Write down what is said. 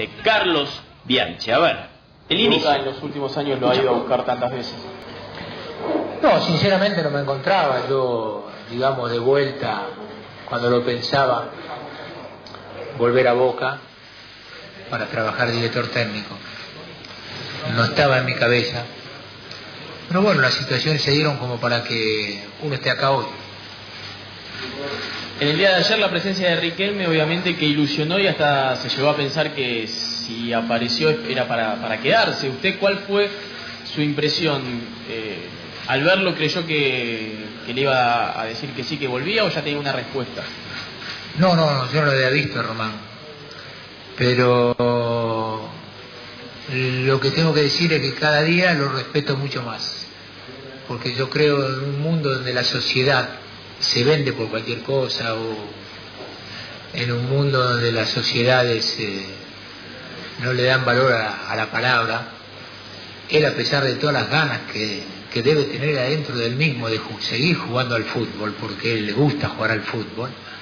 de Carlos Bianchi. A ver, el inicio. Boca en los últimos años lo ha ido a buscar tantas veces. No, sinceramente no me encontraba yo, digamos, de vuelta, cuando lo pensaba, volver a Boca para trabajar director técnico. No estaba en mi cabeza. Pero bueno, las situaciones se dieron como para que uno esté acá hoy. En el día de ayer la presencia de Riquelme obviamente que ilusionó y hasta se llegó a pensar que si apareció era para quedarse. ¿Usted cuál fue su impresión? ¿Al verlo creyó que le iba a decir que sí, que volvía, o ya tenía una respuesta? No, yo no lo había visto, Román. Pero lo que tengo que decir es que cada día lo respeto mucho más. Porque yo creo en un mundo donde la sociedad se vende por cualquier cosa, o en un mundo donde las sociedades no le dan valor a la palabra. Él, a pesar de todas las ganas que debe tener adentro del mismo de seguir jugando al fútbol, porque él le gusta jugar al fútbol,